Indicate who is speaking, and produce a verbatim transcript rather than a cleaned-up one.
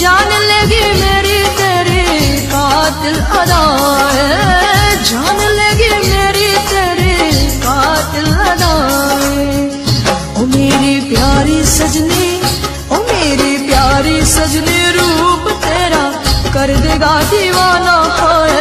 Speaker 1: जान लेगी मेरी तेरी कातिल अदाएं, जान लेगी मेरी तेरी कातिल अदाएं। ओ मेरी प्यारी सजनी, ओ मेरी प्यारी सजनी, रूप तेरा कर देगा दीवाना। हाय